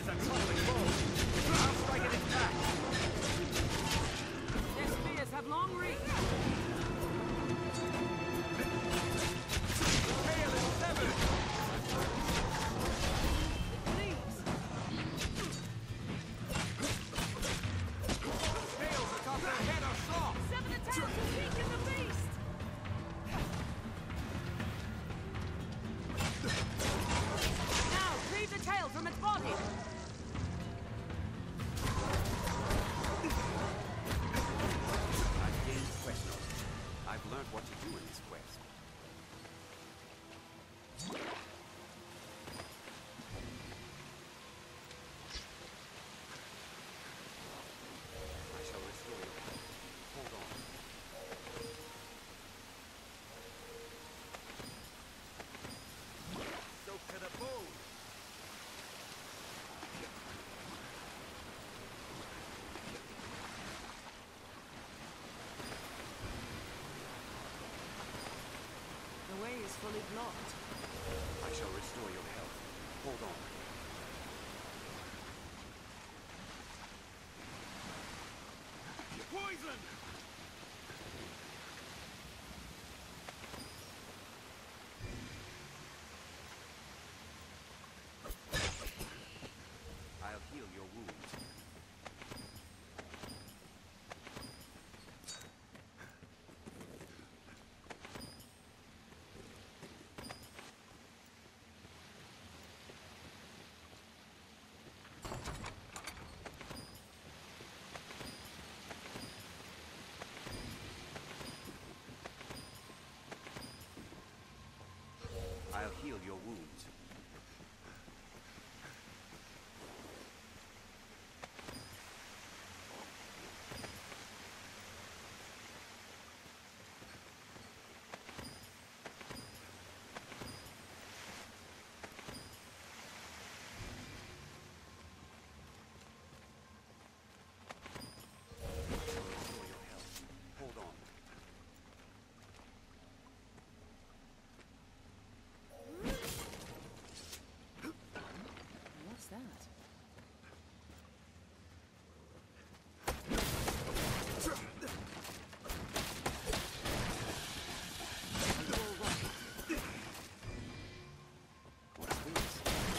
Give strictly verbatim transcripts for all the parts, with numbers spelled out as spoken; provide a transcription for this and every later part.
a troubling foe. I'll strike at its back. Their spears have long reach. Tail is severed. Please. Tails atop their head are soft. Sever the tail to weaken the beast. Now, cleave the tail from its body. I've gained quest knowledge. I've learned what to do in this quest. I shall restore you. Hold on. Soak to the bone! The way is fully blocked. I shall restore your health. Hold on. Poison! I'll heal your wounds. I'll heal your wounds. Restore your health. Hold on. What's that? What's this?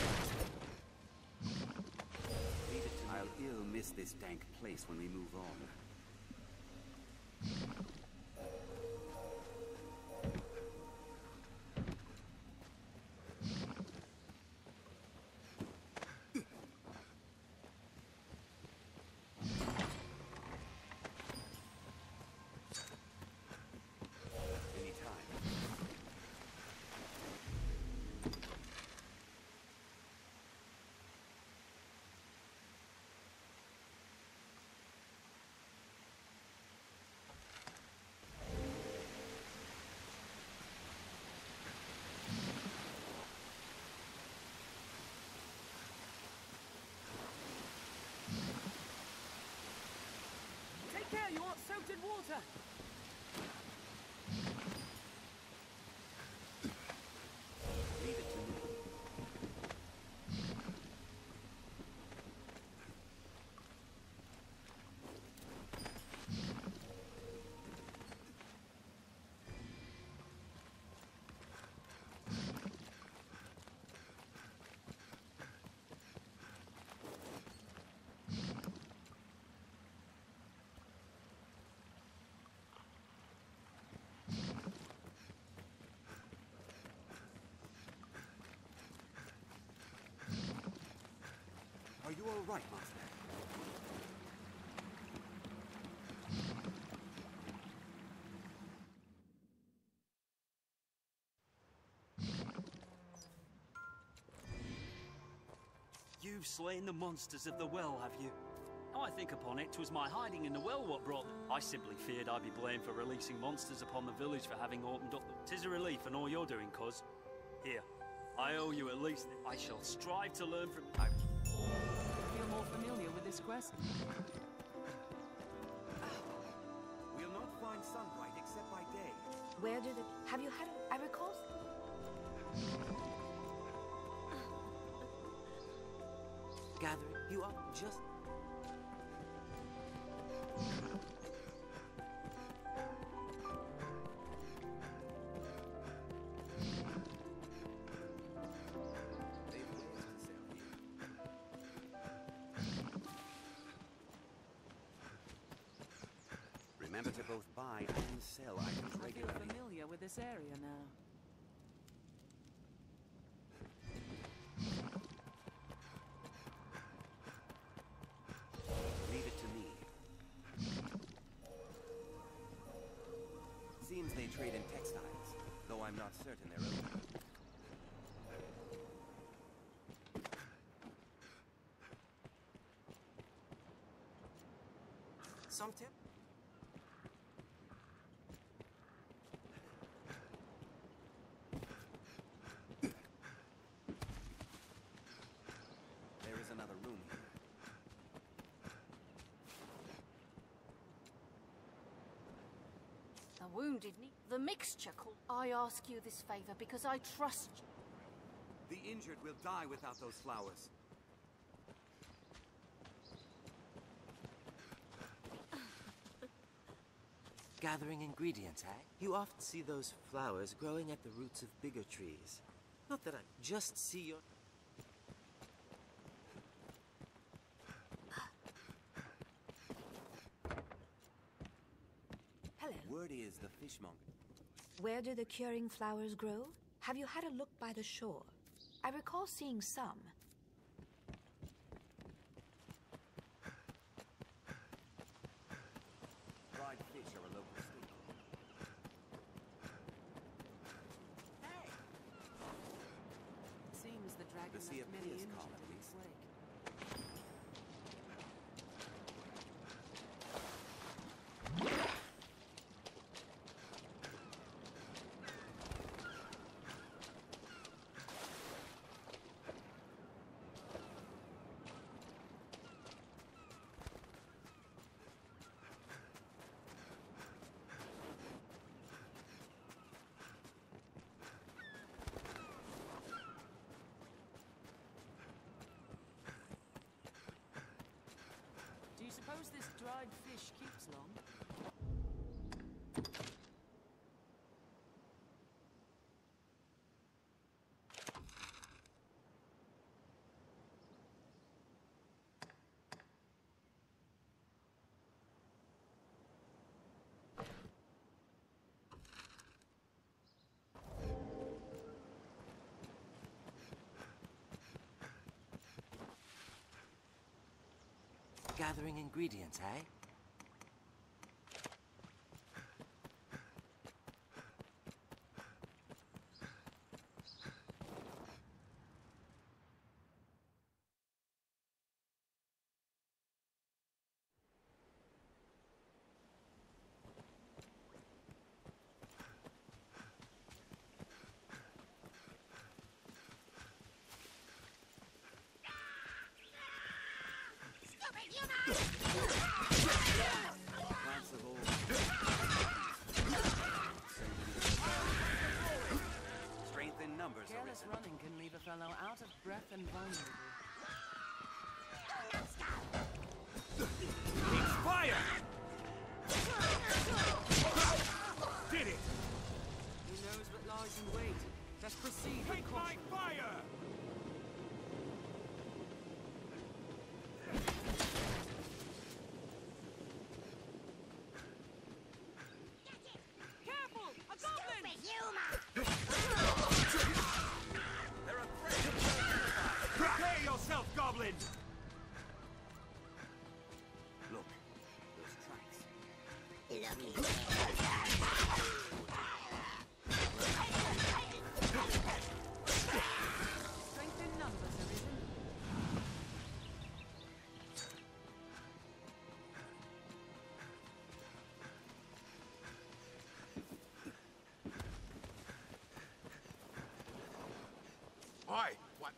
Leave it to me. I'll ill miss this dank place when we move on. Anytime. Take care, you aren't soaked in water. Leave it to me. Are you all right, Master? You've slain the monsters of the well, have you? I think upon it, 'twas my hiding in the well what brought them. I simply feared I'd be blamed for releasing monsters upon the village for having opened up the... 'Tis a relief in all you're doing, cuz. Here, I owe you at least... I shall strive to learn from... I... Feel more familiar with this quest? We'll not find sunlight except by day. Where did it... Have you had a... I recall... Gathering, you are just... Remember to both buy and sell items I feel regularly. familiar with this area now. Leave it to me. Seems they trade in textiles, though I'm not certain they're open. Some tip? There is another room here. The wounded need the mixture called. I ask you this favor because I trust you. The injured will die without those flowers. Gathering ingredients, eh? You often see those flowers growing at the roots of bigger trees. Not that I just see your... Hello. Word is the fishmonger. Where do the curing flowers grow? Have you had a look by the shore? I recall seeing some. Dried fish are a local staple. Seems the dragon The Sea left of many Peers injured calm, at in its least. wake. Do you suppose this dried fish keeps long? Gathering ingredients, eh? Plants of all... Strength in numbers Careless arisen. running can leave a fellow out of breath and vulnerable. Fire! Did it! Who knows what lies in wait? Just proceed with Take my caution. fire! Careful! A goblin! Prepare yourself, goblin! Look, those tracks. Strength in numbers arisen. Oi! What?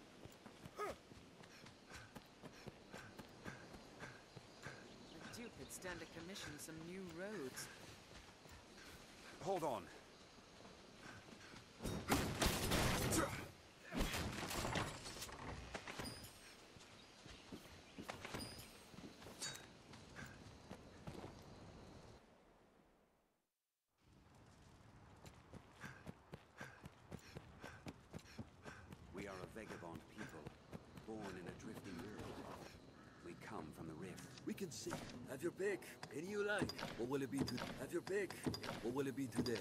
The Duke could stand to commission some new roads. Hold on. vagabond people, born in a drifting world. We come from the rift. We can see. Have your pick. Any you like. What will it be to have your pick? What will it be today?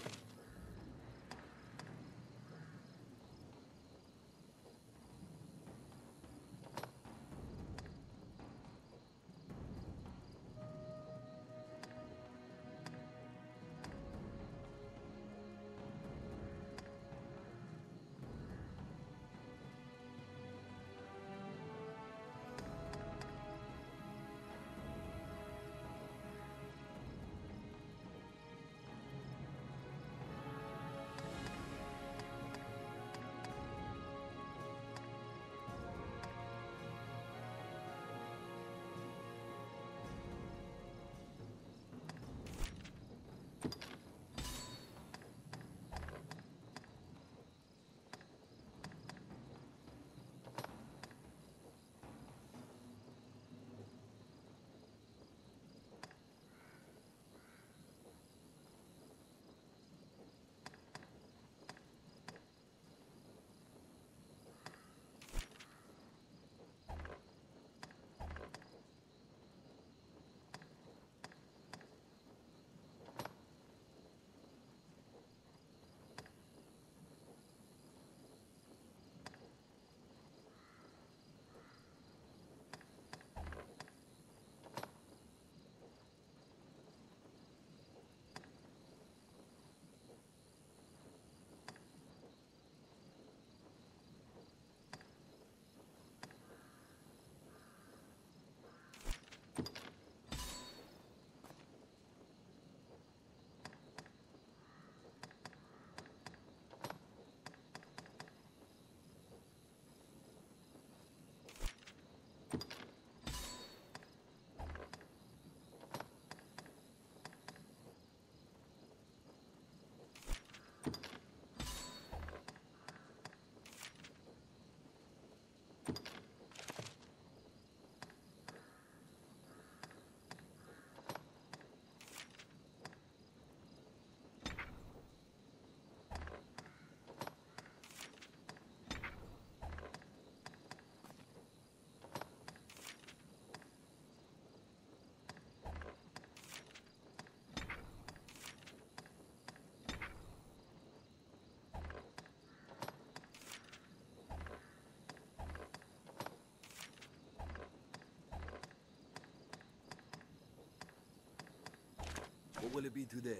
What will it be today?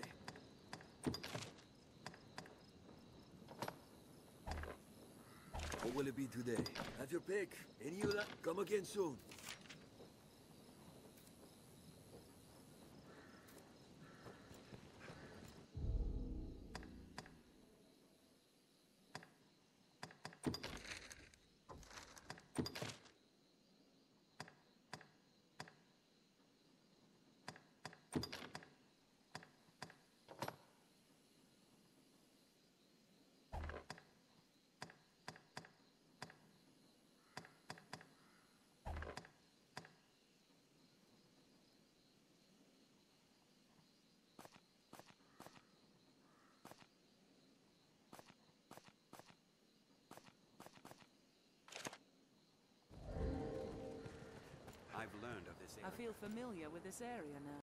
What will it be today? Have your pick. Any you like? Come again soon. I've learned of this I area. feel familiar with this area now.